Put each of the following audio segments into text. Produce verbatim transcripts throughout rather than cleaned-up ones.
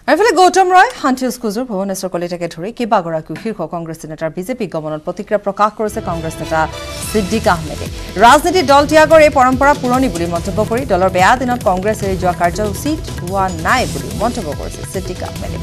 আইফালে গৌতম ৰয় শান্তিউজ কুজুৰ ভুৱনেশ্বৰ কলিতাকে ধৰি কেইবাগৰাকী শীৰ্ষ কংগ্ৰেছ নেতাৰ বিজেপি গমনত প্ৰতিক্ৰিয়া প্ৰকাশ কৰিছে কংগ্ৰেছ নেতা সিদ্দিক আহমেদে ৰাজনীতি দল ত্যাগৰ এই পৰম্পৰা পুৰণি বুলি মন্তব্য কৰি দলৰ বেয়া দিনত কংগ্ৰেছ এৰি যোৱা কাৰ্য উচিত হোৱা নাই বুলি মন্তব্য কৰিছে সিদ্দিক আহমেদে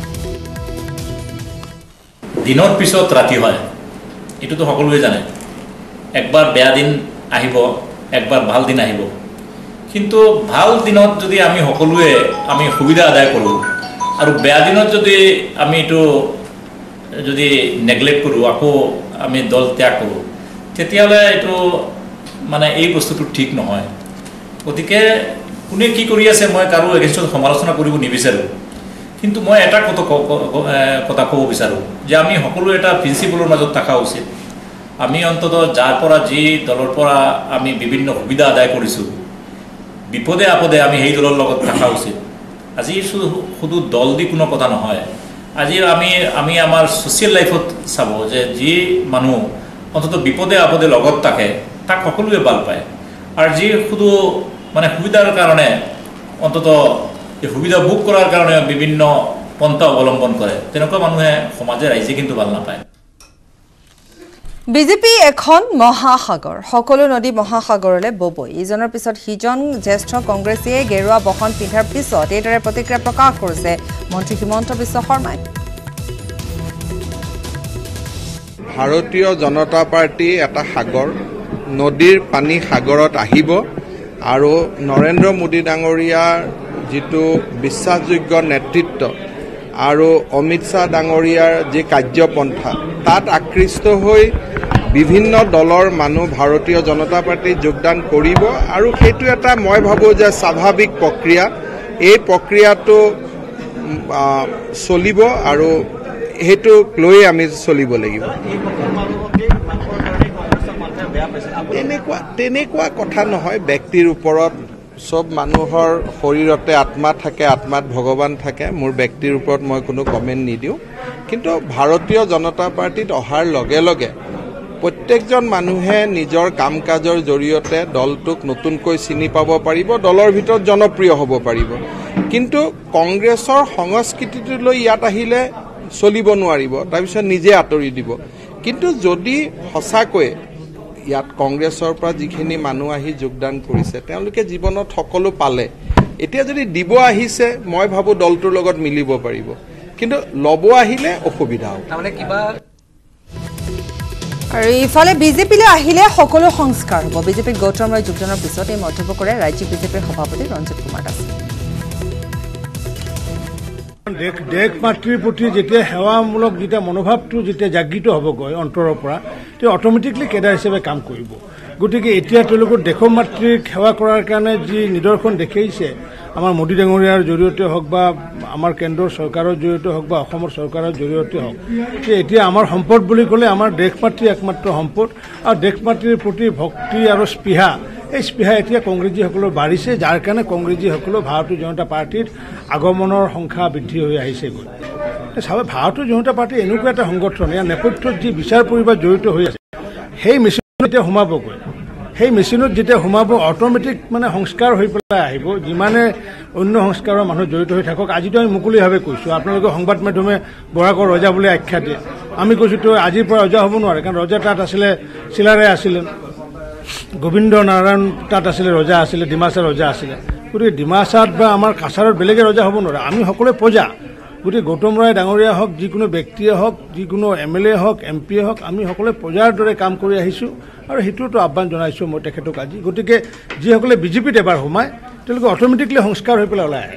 দিনৰ পিছত ৰাতি হয় এটোতো সকলোৱে জানে একবাৰ বেয়া দিন আহিব একবাৰ ভাল দিন আহিব কিন্তু ভাল দিনত যদি আমি সকলোৱে আমি সুবিধা আদায় কৰোঁ আৰু বেয়া দিনত যদি আমি এটো যদি নেগলেক্ট কৰোঁ আকৌ আমি দল ত্যাগ কৰোঁ তেতিয়াহ'লে এটো মানে এই বস্তুটো ঠিক নহয় গতিকে কোনে কি কৰি আছে মই কাৰো এগেইনষ্টত সমালোচনা কৰিব নিবিচাৰোঁ কিন্তু মই এটা কথা কথা ক'ব বিচাৰোঁ যে আমি সকলো এটা প্ৰিন্সিপলৰ মাজত থকা উচিত আমি অন্তত যাৰ পৰা যি দলৰ পৰা আমি বিভিন্ন সুবিধা আদায় কৰিছোঁ বিপদে আপদে আমি সেই দলৰ লগত থকা উচিত আজি শুধু দল দি কোনো কথা নহয় আজি আমি আমি আমাৰ সোশ্যাল লাইফত চাব যে যি মানুহ অন্তত বিপদে আপদে লগত থাকে তাক সকলোৱে ভাল পায় আৰু যি শুধু মানে সুবিধাৰ কাৰণে অন্তত এই সুবিধা ভোগ কৰাৰ কাৰণে বিভিন্ন পন্থা অৱলম্বন কৰে তেনেকুৱা মানুহে সমাজে ৰাইজে কিন্তু ভাল নাপায় বিজেপি এখন মহাসাগৰ সকলো নদী মহাসাগৰলৈ ববই ইজনৰ পিছত সিজন জ্যেষ্ঠ কংগ্ৰেছীয়ে গেৰুৱা বহন পিন্ধাৰ পিছত এইদৰে প্ৰতিক্ৰিয়া প্ৰকাশ কৰিছে মন্ত্ৰী হিমন্ত বিশ্ব শৰ্মাই ভাৰতীয় জনতা পাৰ্টি এটা সাগৰ নদীৰ পানী সাগৰত আহিব আৰু নৰেন্দ্ৰ মোদী ডাঙৰীয়াৰ যিটো বিশ্বাসযোগ্য নেতৃত্ব আৰু অমিত শ্বাহ ডাঙৰীয়াৰ যি কাৰ্যপন্থা তাত আকৃষ্ট হৈ বিভিন্ন দলৰ মানুহ ভাৰতীয় জনতা পাৰ্টিত যোগদান কৰিব আৰু সেইটো এটা মই ভাবোঁ যে স্বাভাৱিক প্ৰক্ৰিয়া এই প্ৰক্ৰিয়াটো চলিব আৰু সেইটোক লৈ আমি চলিব লাগিব তেনেকুৱা তেনেকুৱা কথা নহয় ব্যক্তিৰ ওপৰত সব মানুহৰ শৰীৰতে আত্মা থাকে আত্মাত ভগৱান থাকে মোৰ ব্যক্তিৰ ওপৰত মই কোনো কমেণ্ট নিদিওঁ কিন্তু ভাৰতীয় জনতা পাৰ্টিত অহাৰ লগে লগে প্ৰত্যেকজন মানুহে নিজৰ কাম কাজৰ জৰিয়তে দলটোক নতুনকৈ চিনি পাব পাৰিব দলৰ ভিতৰত জনপ্ৰিয় হ'ব পাৰিব কিন্তু কংগ্ৰেছৰ সংস্কৃতিটোলৈ ইয়াত আহিলে চলিব নোৱাৰিব তাৰপিছত নিজে আঁতৰি দিব কিন্তু যদি সঁচাকৈ ইয়াত কংগ্ৰেছৰ পৰা যিখিনি মানুহ আহি যোগদান কৰিছে তেওঁলোকে জীৱনত সকলো পালে এতিয়া যদি দিব আহিছে মই ভাবোঁ দলটোৰ লগত মিলিব পাৰিব কিন্তু ল'ব আহিলে অসুবিধা হ'ব তাৰমানে কিবা আৰু ইফালে বিজেপিলৈ আহিলে সকলো সংস্কাৰ হ'ব বিজেপিত গৌতম ৰয় যোগদানৰ পিছত এই মন্তব্য কৰে ৰাজ্যিক বিজেপিৰ সভাপতি ৰঞ্জিত কুমাৰ দাস দেশ দেশ মাতৃৰ প্ৰতি যেতিয়া সেৱামূলক যেতিয়া মনোভাৱটো যেতিয়া জাগৃত হ'বগৈ অন্তৰৰ পৰা তেওঁ অট'মেটিকলি কেডাৰ হিচাপে কাম কৰিব গতিকে এতিয়া তেওঁলোকৰ দেশৰ মাতৃক সেৱা কৰাৰ কাৰণে যি নিদৰ্শন দেখাইছে আমাৰ মোদী ডাঙৰীয়াৰ জৰিয়তে হওক বা আমাৰ কেন্দ্ৰৰ চৰকাৰৰ জৰিয়তে হওক বা অসমৰ চৰকাৰৰ জৰিয়তে হওক যে এতিয়া আমাৰ সম্পদ বুলি ক'লে আমাৰ দেশ মাতৃ একমাত্ৰ সম্পদ আৰু দেশ মাতৃৰ প্ৰতি ভক্তি আৰু স্পৃহা এই স্পৃহা এতিয়া কংগ্ৰেছীসকলৰ বাঢ়িছে যাৰ কাৰণে কংগ্ৰেছীসকলৰ ভাৰতীয় জনতা পাৰ্টিৰ আগমনৰ সংখ্যা বৃদ্ধি হৈ আহিছেগৈ চাব ভাৰতীয় জনতা পাৰ্টি এনেকুৱা এটা সংগঠন ইয়াৰ নেপথ্যত যি বিচাৰ পৰিবাৰ জড়িত হৈ আছে সেই মেচিনত যেতিয়া সোমাবগৈ সেই মেচিনত যেতিয়া সোমাব অট'মেটিক মানে সংস্কাৰ হৈ পেলাই আহিব যিমানে অন্য সংস্কাৰৰ মানুহ জড়িত হৈ থাকক আজিতো আমি মুকলিভাৱে কৈছোঁ আপোনালোকে সংবাদ মাধ্যমে বৰাকৰ ৰজা বুলি আখ্যা দিয়ে আমি কৈছোঁ তো আজিৰ পৰা ৰজা হ'ব নোৱাৰে কাৰণ ৰজা তাত আছিলে চিলাৰে আছিলে গোবিন্দ নাৰায়ণ তাত আছিলে ৰজা আছিলে ডিমাচাৰ ৰজা আছিলে গতিকে ডিমাচাত বা আমাৰ কাছাৰত বেলেগে ৰজা হ'ব নোৱাৰে আমি সকলোৱে প্ৰজা গতিকে গৌতম ৰায় ডাঙৰীয়া হওক যিকোনো ব্যক্তিয়ে হওক যিকোনো এম এল এ হওক এম পিয়ে হওক আমি সকলোৱে প্ৰজাৰ দৰে কাম কৰি আহিছোঁ আৰু সেইটোতো আহ্বান জনাইছোঁ মই তেখেতক আজি গতিকে যিসকলে বিজেপিত এবাৰ সোমায় তেওঁলোকে অট'মেটিকলি সংস্কাৰ হৈ পেলাই ওলাই আহে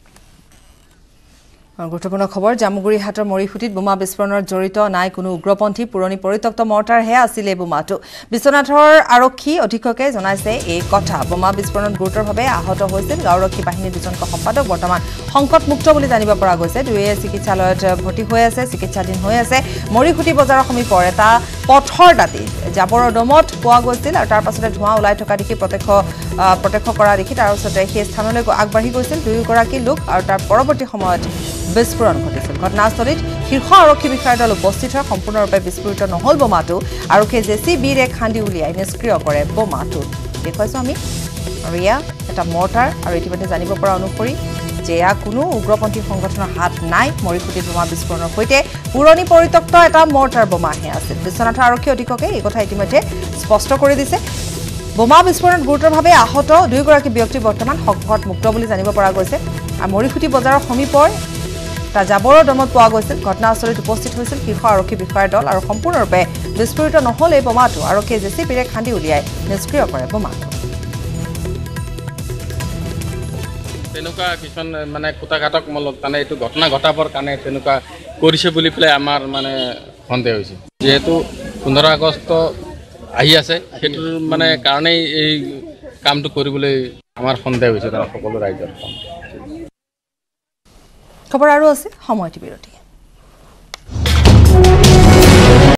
গুৰুত্বপূৰ্ণ খবৰ জামুগুৰি হাটৰ মৰিখুটিত বোমা বিস্ফোৰণত জড়িত নাই কোনো উগ্ৰপন্থী পুৰণি পৰিত্যক্ত মৰ্টাৰহে আছিলে বোমাটো বিশ্বনাথৰ আৰক্ষী অধীক্ষকে জনাইছে এই কথা বোমা বিস্ফোৰণত গুৰুতৰভাৱে আহত হৈছিল গাঁওৰক্ষী বাহিনীৰ দুজনকৈ সম্পাদক বৰ্তমান সংকটমুক্ত বুলি জানিব পৰা গৈছে দুয়ে চিকিৎসালয়ত ভৰ্তি হৈ আছে চিকিৎসাধীন হৈ আছে মৰিখুটি বজাৰৰ সমীপৰ এটা পথৰ দাঁতিত জাবৰৰ দমত পোৱা গৈছিল আৰু তাৰ পাছতে ধোঁৱা ওলাই থকা দেখি প্ৰত্যক্ষ প্ৰত্যক্ষ কৰা দেখি তাৰ ওচৰতে সেই স্থানলৈ আগবাঢ়ি গৈছিল দুয়োগৰাকী লোক আৰু তাৰ পৰৱৰ্তী সময়ত বিস্ফোৰণ ঘটিছিল ঘটনাস্থলীত শীৰ্ষ আৰক্ষী বিষয়াৰ দল উপস্থিত হয় সম্পূৰ্ণৰূপে বিস্ফোৰিত নহ'ল বোমাটো আৰক্ষীয়ে জে চি বিৰে খান্দি উলিয়াই নিষ্ক্ৰিয় কৰে বোমাটো দেখুৱাইছোঁ আমি আৰু এয়া এটা মৰ্টাৰ আৰু ইতিমধ্যে জানিব পৰা অনুসৰি যে এয়া কোনো উগ্ৰপন্থী সংগঠনৰ হাত নাই মৰিখুটিত বোমা বিস্ফোৰণৰ সৈতে পুৰণি পৰিত্যক্ত এটা মৰ্টাৰ বোমাহে আছিল বিশ্বনাথৰ আৰক্ষী অধীক্ষকে এই কথা ইতিমধ্যে স্পষ্ট কৰি দিছে বোমা বিস্ফোৰণত গুৰুতৰভাৱে আহত দুয়োগৰাকী ব্যক্তি বৰ্তমান হকভট মুক্ত বুলি জানিব পৰা গৈছে আৰু মৰিখুটি বজাৰৰ সমীপৰ এটা জাবৰৰ দমত পোৱা গৈছিল ঘটনাস্থলীত উপস্থিত হৈছিল শীৰ্ষ আৰক্ষী বিষয়াৰ দল আৰু সম্পূৰ্ণৰূপে বিস্ফোৰিত নহ'ল এই বোমাটো আৰক্ষীয়ে জেচিপিৰে খান্দি উলিয়াই নিষ্ক্ৰিয় কৰে বোমাটো তেনেকুৱা কিছুমান মানে কুটাঘাতকমূলক মানে এইটো ঘটনা ঘটাবৰ কাৰণে তেনেকুৱা কৰিছে বুলি পেলাই আমাৰ মানে সন্দেহ হৈছে যিহেতু পোন্ধৰ আগষ্ট আহি আছে সেইটোৰ মানে কাৰণেই এই কামটো কৰিবলৈ আমাৰ সন্দেহ হৈছে তাৰ সকলো ৰাইজৰ খবৰ আৰু আছে সময় বিৰতি